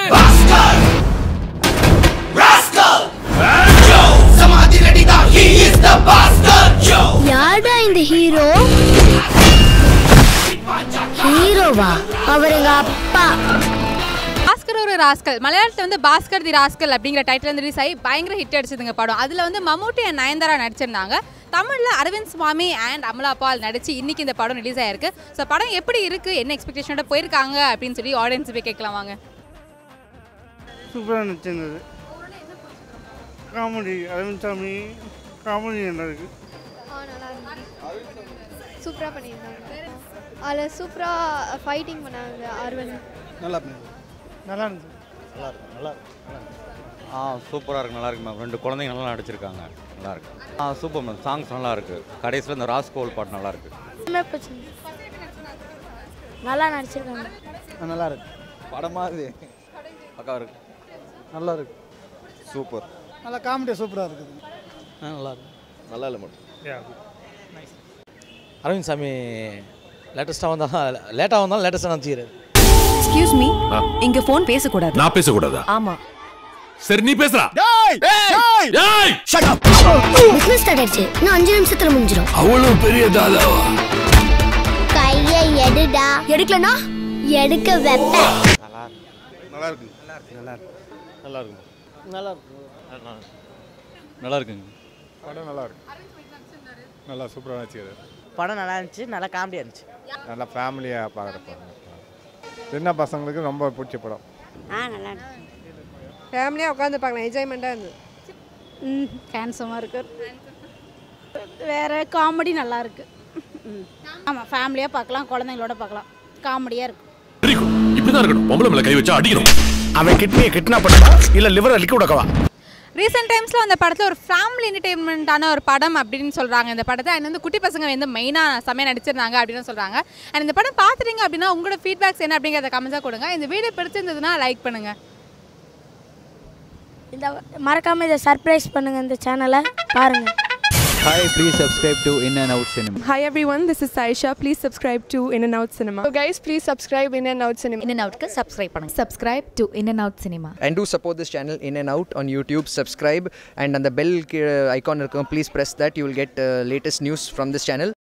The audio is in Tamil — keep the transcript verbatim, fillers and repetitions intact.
Bastard! Rascal! Joe! Samadhi ready da, he is the bastard Joe! யாரடா இந்த ஹீரோ? ஹீரோவா? அவர் எங்க அப்பா. பாஸ்கர் ஒரு ராஸ்கல் மலையாளத்தில் வந்து பாஸ்கர் தி ராஸ்கல் அப்படிங்கிற டைட்டில் வந்து ரிலீஸ் ஆகி பயங்கர ஹிட் அடிச்சதுங்க படம். அதில் வந்து மம்முட்டி அண்ட் நயன்தாரா நடிச்சிருந்தாங்க. தமிழில் அரவிந்த் சுவாமி அண்ட் அமலா பால் நடிச்சு இன்னைக்கு இந்த படம் ரிலீஸ் ஆயிருக்கு. ஸோ படம் எப்படி இருக்கு, என்ன எக்ஸ்பெக்டேஷனோட போயிருக்காங்க அப்படின்னு சொல்லி ஆடியன்ஸ் போய் கேட்கலாம் வாங்க. சூப்பராக நடிச்சிருந்தது. காமெடி அரவிந்த் சாமி காமெடி நல்லா இருக்கு. சூப்பராக பண்ணியிருந்தாங்க. அதில் சூப்பராக ஃபைட்டிங் பண்ணாங்க அரவிந்த். நல்லா பண்ணி நல்லா இருந்துச்சு. நல்லா இருக்கு நல்லா இருக்கு ஆ சூப்பராக இருக்குது நல்லா இருக்கு மேம். ரெண்டு குழந்தைங்க நல்லா நடிச்சிருக்காங்க நல்லா இருக்கு. ஆ சூப்பர் மேம். சாங்ஸ் நல்லா இருக்கு. கடைசியில் இந்த ராஸ்கோல் பாட்டு நல்லா இருக்கு. நல்லா நடிச்சிருக்காங்க. நல்லா இருக்கு. படமாக இது பக்கா இருக்கு. நல்லா இருக்கு. சூப்பர். நல்லா காமெடி சூப்பராக இருக்குது. நல்லா இருக்கு. நல்லா இல்லை மட்டும். அரவிந்த் சாமி லேட்டஸ்ட்டாக வந்தால் லேட்டாக வந்தாலும் லேட்டஸ்ட்டாக நடிச்சிக்கிறாரு. எக்ஸ்கியூஸ் மீ, இங்க ஃபோன் பேச கூடாது. நான் பேச கூடாதா? ஆமா. சரி நீ பேசுடா. டேய் டேய் டேய் shut up. பிசினஸ் ஸ்டார்ட் ஆயிடுச்சு. இன்னும் அஞ்சு நிமிஷத்துல முடிஞ்சிடும். அவ்வளவு பெரிய தாதாவா? கையை எடுடா. எடுக்கலனா எடுக்க வெப்ப. நல்லா இருக்கு. நல்லா இருக்கு. நல்லா இருக்கு. நல்லா இருக்கு. நல்லா இருக்குங்க. படம் நல்லா இருக்கு. நல்லா சூப்பராக நடிச்சிருக்காரு. படம் நல்லா இருந்துச்சு, நல்லா காமெடியாக இருந்துச்சு. நல்லா ஃபேமிலியாக பார்க்குற படம். சின்ன பசங்களுக்கு ரொம்ப பிடிச்ச படம். ஆ நல்லா இருக்கு. ஃபேமிலியாக உட்காந்து பார்க்கலாம், என்ஜாய்மெண்ட்டாக இருந்தது. ம் ஹேண்ட்ஸமாக இருக்கு. வேற காமெடி நல்லா இருக்கு. ஆமா, ஃபேமிலியாக பார்க்கலாம், குழந்தைங்களோட பார்க்கலாம். காமெடியாக இருக்கு. Very good. இப்படிதான் இருக்கணும். பொம்பளை மேல கை வச்சா அடிக்கணும். அவன் கிட்னியை கிட்னா பண்ணா இல்லை லிவரை லிக்க விடக்கவா? ரீசெண்ட் டைம்ஸில் அந்த படத்தில் ஒரு ஃபேமிலி என்டர்டெயின்மெண்ட்டான ஒரு படம் அப்படின்னு சொல்கிறாங்க இந்த படத்தை. அண்ட் வந்து குட்டி பசங்க வந்து மெயினாக செம்மையாக நடிச்சிருந்தாங்க அப்படின்னு சொல்கிறாங்க. அண்ட் இந்த படம் பார்த்துட்டீங்க அப்படின்னா உங்களோட ஃபீட்பேக்ஸ் என்ன அப்படிங்கிறத கமெண்ட்ஸாக கொடுங்க. இந்த வீடியோ பிடிச்சிருந்ததுன்னா லைக் பண்ணுங்கள். இந்த மறக்காம இதை சர்ப்ரைஸ் பண்ணுங்க, இந்த சேனலை பாருங்க. Hi, please subscribe to In and Out Cinema. Hi everyone, this is Saisha. Please subscribe to In and Out Cinema. So guys, please subscribe In and Out Cinema. In and Outக்கு சப்ஸ்கிரைப் பண்ணுங்க. Subscribe to In and Out Cinema. And do support this channel In and Out on YouTube. Subscribe and on the bell icon, please press that. You will get uh, latest news from this channel.